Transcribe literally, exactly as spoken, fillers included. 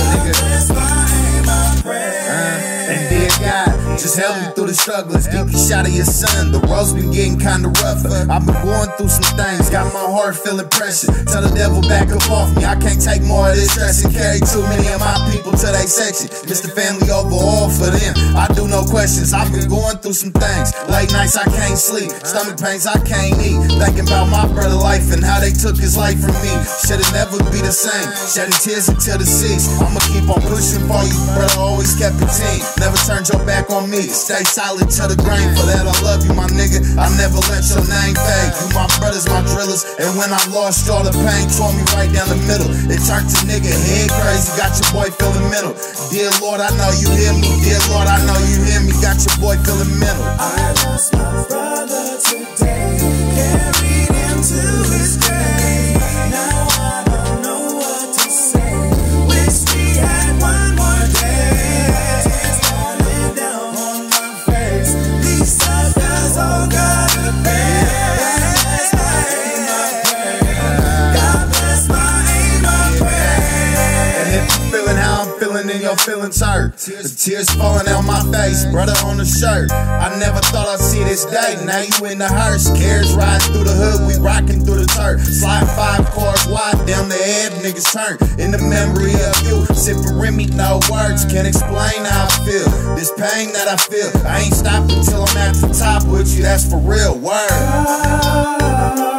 nigga. Uh, and dear God, just help me through the struggles. DpShotta your son, the road's been getting kinda rougher. I've been going through some things, got my heart feeling pressure. Tell the devil back up off me, I can't take more of this stress and carry too many of my people to their section. Mister Family overall for them, I do no questions. I've been going through some things, late nights I can't sleep, stomach pains I can't eat, thinking about my brother life and how they took his life from me. Should've never be the same, shedding tears until the cease. I'ma keep on pushing for you, brother, always kept a team. Never turned your back on me, stay solid to the grain. For that I love you, my nigga, I never let your name fade. You my brothers, my drillers, and when I lost all the pain, tore me right down the middle. It turned to nigga head crazy, got your boy feeling mental. Dear Lord, I know you hear me, dear Lord, I know you hear me, got your boy feeling mental. I lost my brother today, carried him to his grave. Now I don't know what to say, wish we had one more day. Tears falling down on my face, these suckers all gotta pay. And your feelings hurt, the tears falling out my face, brother on the shirt. I never thought I'd see this day, now you in the hearse. Cares riding through the hood, we rocking through the turf. Slide five cars wide, down the head, niggas turn. In the memory of you, sipping Remy, no words, can't explain how I feel. This pain that I feel, I ain't stopping till I'm at the top with you, that's for real, word.